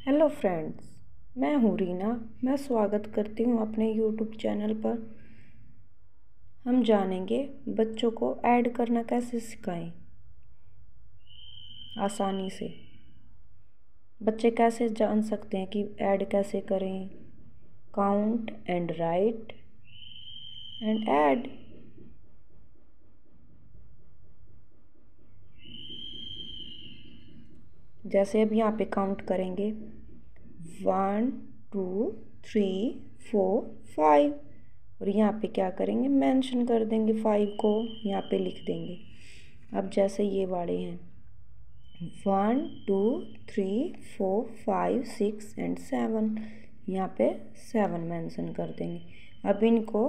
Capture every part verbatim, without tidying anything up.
Hello friends, मैं हूँ रीना। मैं स्वागत करती हूँ अपने यूट्यूब चैनल पर। हम जानेंगे बच्चों को ऐड करना कैसे सिखाएं आसानी से। बच्चे कैसे जान सकते हैं कि ऐड कैसे करें। Count and write and add. जैसे अब यहाँ पे काउंट करेंगे one two three four five, और यहाँ पे क्या करेंगे, मेंशन कर देंगे फाइव को, यहाँ पे लिख देंगे। अब जैसे ये वाले हैं one two three four five six and seven, यहाँ पे सेवन मेंशन कर देंगे। अब इनको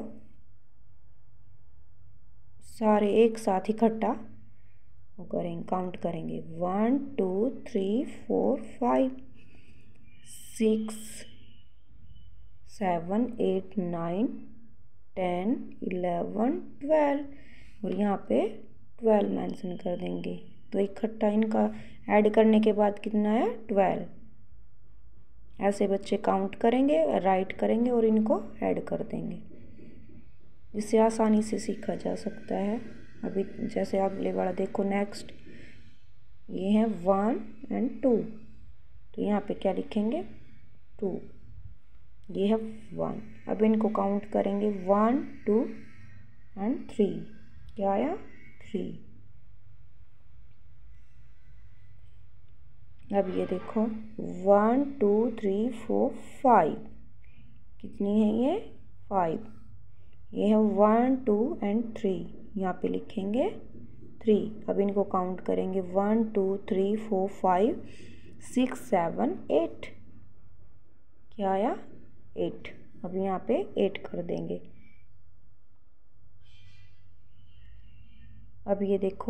सारे एक साथ इकट्ठा वो करेंगे, काउंट करेंगे one two three four five six seven eight nine ten eleven twelve, और यहाँ पे ट्वेल्व मेंशन कर देंगे। तो इकट्ठा इनका ऐड करने के बाद कितना है, ट्वेल्व। ऐसे बच्चे काउंट करेंगे, राइट करेंगे और इनको ऐड कर देंगे। इससे आसानी से सीखा जा सकता है। अभी जैसे अगले वाला देखो, नेक्स्ट ये है वन एंड टू, तो यहाँ पे क्या लिखेंगे, टू। ये है वन। अब इनको काउंट करेंगे वन टू एंड थ्री, क्या आया, थ्री। अब ये देखो one two three four five, कितनी है ये, फाइव। ये है वन टू एंड थ्री, यहाँ पे लिखेंगे थ्री। अब इनको काउंट करेंगे one two three four five six seven eight, क्या आया, एट। अब यहाँ पे एट कर देंगे। अब ये देखो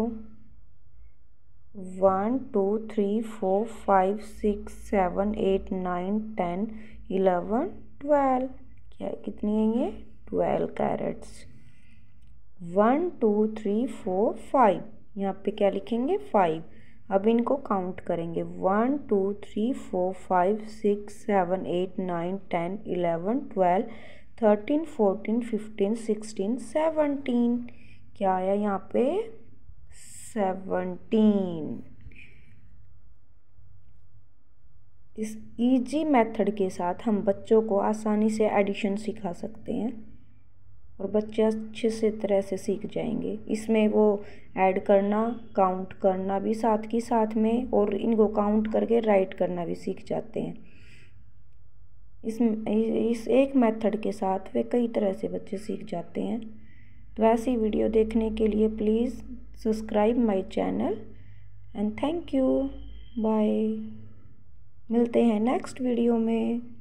one two three four five six seven eight nine ten eleven twelve, क्या कितनी है ये, twelve carrots. One two three four five, यहाँ पे क्या लिखेंगे, फाइव। अब इनको काउंट करेंगे one two three four five six seven eight nine ten eleven twelve thirteen fourteen fifteen sixteen seventeen, क्या आया यहाँ पे, सेवनटीन। इस इजी मेथड के साथ हम बच्चों को आसानी से एडिशन सिखा सकते हैं और बच्चे अच्छे से तरह से सीख जाएंगे। इसमें वो ऐड करना, काउंट करना भी साथ की साथ में, और इनको काउंट करके राइट करना भी सीख जाते हैं। इस इस एक मेथड के साथ वे कई तरह से बच्चे सीख जाते हैं। तो ऐसी वीडियो देखने के लिए please subscribe my channel and thank you. Bye. मिलते हैं नेक्स्ट वीडियो में।